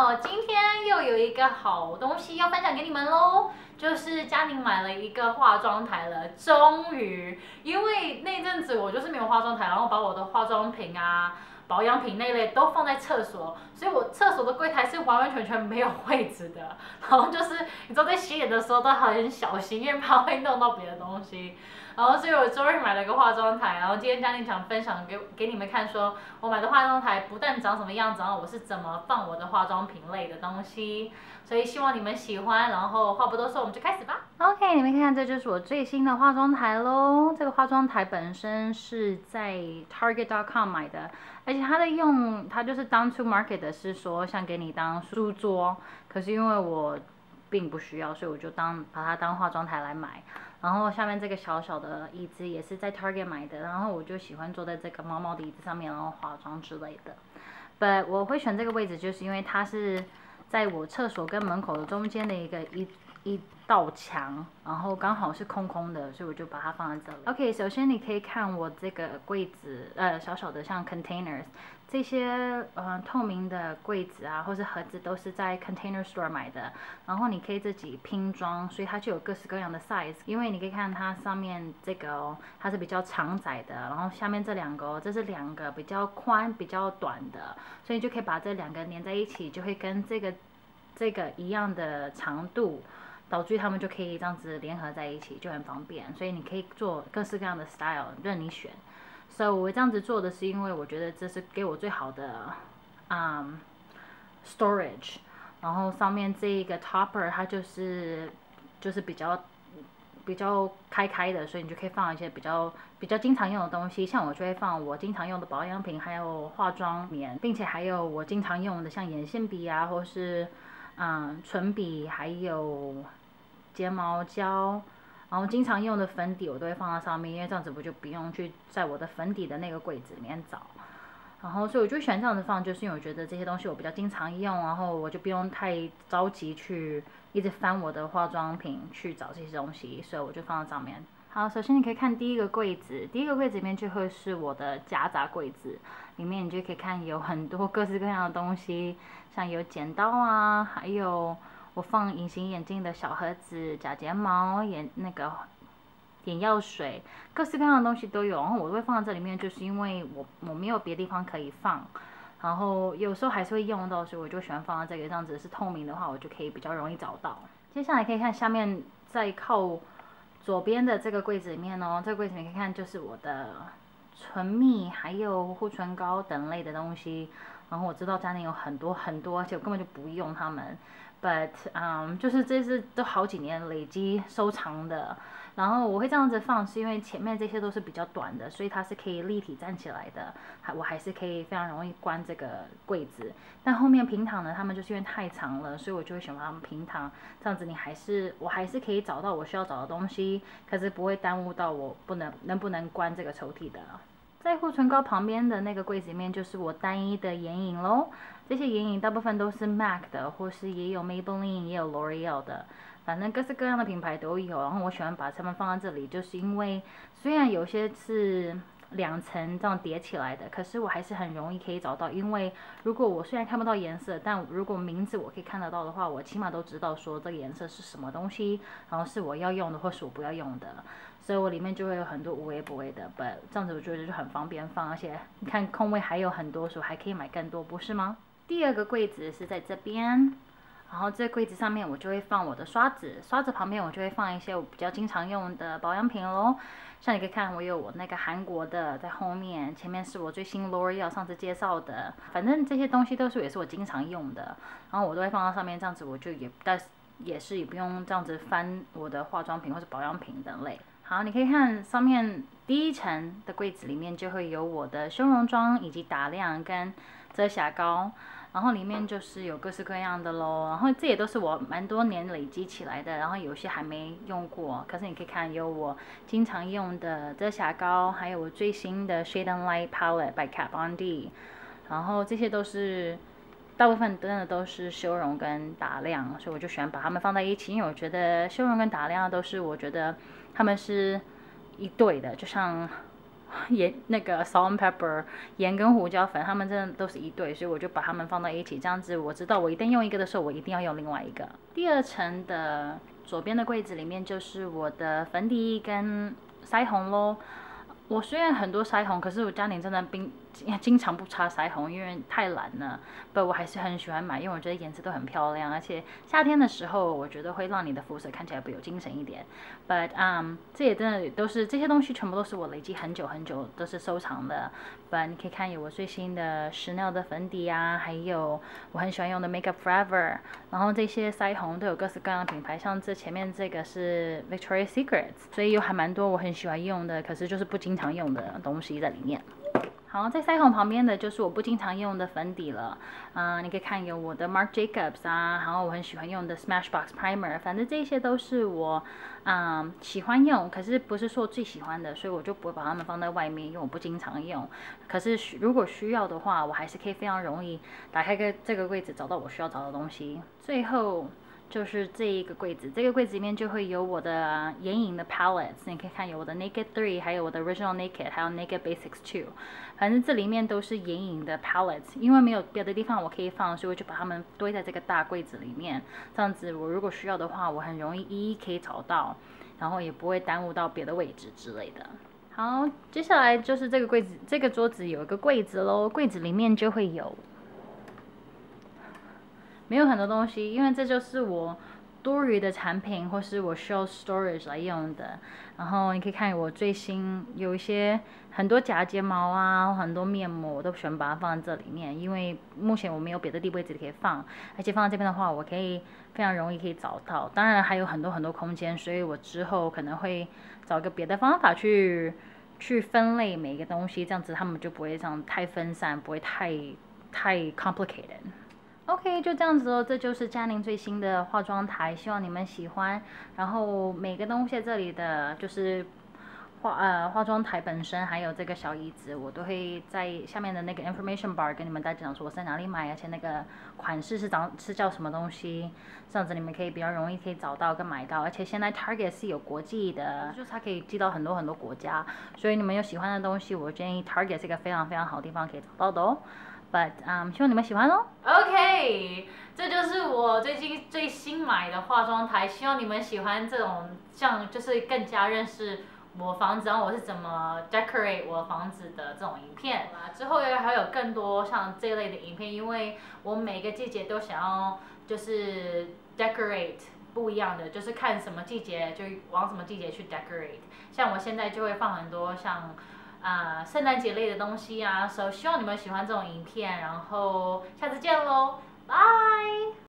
好，今天又有一个好东西要分享给你们喽，就是佳宁买了一个化妆台了，终于，因为那阵子我就是没有化妆台，然后把我的化妆品啊、保养品那类都放在厕所，所以我厕所的柜台是完完全全没有位置的，然后就是你知道在洗脸的时候都很小心，因为怕会弄到别的东西。然后所以我终于买了个化妆台，然后今天佳宁想分享给你们看说，我买的化妆台不但长什么样子，然后我是怎么放我的化妆品类的东西，所以希望你们喜欢。然后话不多说，我们就开始吧。OK， 你们看，这就是我最新的化妆台喽。这个化妆台本身是在 Target.com 买的，而且它就是当初 market 的是说像给你当书桌，可是因为我并不需要，所以我就把它当化妆台来买。然后下面这个小小的椅子也是在 Target 买的，然后我就喜欢坐在这个毛毛的椅子上面，然后化妆之类的。But 我会选这个位置，就是因为它是在我厕所跟门口的中间的一道墙，然后刚好是空空的，所以我就把它放在这里。OK， 首先你可以看我这个柜子，小小的像 containers， 这些透明的柜子啊，或是盒子都是在 Container Store 买的，然后你可以自己拼装，所以它就有各式各样的 size。因为你可以看它上面这个它是比较长窄的，然后下面这两个这是两个比较宽、比较短的，所以你就可以把这两个连在一起，就会跟这个一样的长度。导致它们就可以这样子联合在一起，就很方便。所以你可以做各式各样的 style， 任你选。所以我这样子做的是因为我觉得这是给我最好的storage。然后上面这一个 topper 它就是比较开的，所以你就可以放一些比较经常用的东西。像我就会放我经常用的保养品，还有化妆棉，并且还有我经常用的像眼线笔啊，或是唇笔，还有睫毛胶，然后经常用的粉底我都会放在上面，因为这样子我就不用去在我的粉底的那个柜子里面找。然后所以我就喜欢这样子放，就是因为我觉得这些东西我比较经常用，然后我就不用太着急去一直翻我的化妆品去找这些东西，所以我就放在上面。好，首先你可以看第一个柜子，第一个柜子里面就会是我的夹杂柜子，里面你就可以看有很多各式各样的东西，像有剪刀啊，还有我放隐形眼镜的小盒子、假睫毛、眼药水，各式各样的东西都有。然后我都会放在这里面，就是因为我没有别的地方可以放，然后有时候还是会用到，所以我就喜欢放在这个，这样子是透明的话，我就可以比较容易找到。接下来可以看下面，在靠左边的这个柜子里面哦，这个柜子你可以看就是我的唇蜜还有护唇膏等类的东西。然后我知道家里有很多，而且我根本就不用它们。But 就是这是都好几年累积收藏的。然后我会这样子放，是因为前面这些都是比较短的，所以它是可以立体站起来的。我还是可以非常容易关这个柜子。但后面平躺的，它们就是因为太长了，所以我就会选择它们平躺。这样子我还是可以找到我需要找的东西，可是不会耽误到我能不能关这个抽屉的。在护唇膏旁边的那个柜子里面，就是我单一的眼影咯。这些眼影大部分都是 MAC 的，或是也有 Maybelline， 也有 L'Oreal 的，反正各式各样的品牌都有。然后我喜欢把它们放在这里，就是因为虽然有些是2层这样叠起来的，可是我还是很容易可以找到。因为如果我虽然看不到颜色，但如果名字我可以看得到的话，我起码都知道说这个颜色是什么东西，然后是我要用的或是我不要用的。所以我里面就会有很多无微不微的，这样子我觉得就很方便放，而且你看空位还有很多，所以还可以买更多，不是吗？第二个柜子是在这边，然后这柜子上面我就会放我的刷子，刷子旁边我就会放一些我比较经常用的保养品咯。像你可以看，我有我那个韩国的在后面，前面是我最新 L'Oreal 上次介绍的，反正这些东西也是我经常用的，然后我都会放到上面，这样子我就也不用这样子翻我的化妆品或者保养品等类。好，你可以看上面第一层的柜子里面就会有我的修容妆以及打亮跟遮瑕膏，然后里面就是有各式各样的咯。然后这也都是我蛮多年累积起来的，然后有些还没用过，可是你可以看有我经常用的遮瑕膏，还有我最新的 Shade and Light Palette by Kat Von D， 然后这些都是大部分真的都是修容跟打亮，所以我就喜欢把它们放在一起，因为我觉得修容跟打亮都是我觉得他们是一对的，就像那个 salt and pepper 盐跟胡椒粉，它们真的都是一对，所以我就把它们放到一起，这样子我知道我一旦用一个的时候，我一定要用另外一个。第二层的左边的柜子里面就是我的粉底跟腮红咯。我虽然很多腮红，可是我家里真的经常不擦腮红，因为太懒了。不，我还是很喜欢买，因为我觉得颜色都很漂亮，而且夏天的时候，我觉得会让你的肤色看起来比较有精神一点。But 这也真的都是这些东西，全部都是我累积很久很久都是收藏的。But 你可以看有我最新的Chanel的粉底啊，还有我很喜欢用的 Makeup Forever， 然后这些腮红都有各式各样的品牌，像这前面这个是 Victoria's Secret， 所以有还蛮多我很喜欢用的，可是就是不经常用的东西在里面。好，在腮红旁边的就是我不经常用的粉底了。你可以看有我的 Marc Jacobs 啊，然后我很喜欢用的 Smashbox Primer， 反正这些都是我喜欢用，可是不是说最喜欢的，所以我就不会把它们放在外面，因为我不经常用。可是如果需要的话，我还是可以非常容易打开这个柜子，找到我需要找的东西。最后就是这一个柜子，这个柜子里面就会有我的眼影的 palettes， 你可以看有我的 Naked 3， 还有我的 Original Naked， 还有 Naked Basics 2， 反正这里面都是眼影的 palettes， 因为没有别的地方我可以放，所以我就把它们堆在这个大柜子里面，这样子我如果需要的话，我很容易一一可以找到，然后也不会耽误到别的位置之类的。好，接下来就是这个柜子，这个桌子有一个柜子咯，柜子里面就会有。没有很多东西，因为这就是我多余的产品，或是我需要 storage 来用的。然后你可以看我最新有一些很多假睫毛啊，很多面膜，我都喜欢把它放在这里面，因为目前我没有别的位置可以放，而且放在这边的话，我可以非常容易可以找到。当然还有很多空间，所以我之后可能会找一个别的方法去分类每一个东西，这样子它们就不会这样太分散，不会太 complicated。OK， 就这样子哦，这就是佳宁最新的化妆台，希望你们喜欢。然后每个东西这里的就是化妆台本身，还有这个小椅子，我都会在下面的那个 information bar 跟你们大家讲说我在哪里买，而且那个款式是叫什么东西，这样子你们可以比较容易可以找到跟买到。而且现在 Target 是有国际的，就是它可以寄到很多国家，所以你们有喜欢的东西，我建议 Target 是一个非常好的地方可以找到的哦。But 希望你们喜欢哦。OK， 这就是我最新买的化妆台，希望你们喜欢这种就是更加认识我房子，然后我是怎么 decorate 我房子的这种影片。之后还有更多像这类的影片，因为我每个季节都想要就是 decorate 不一样的，就是看什么季节就往什么季节去 decorate。像我现在就会放很多像圣诞节类的东西啊，所以希望你们喜欢这种影片，然后下次见喽，拜。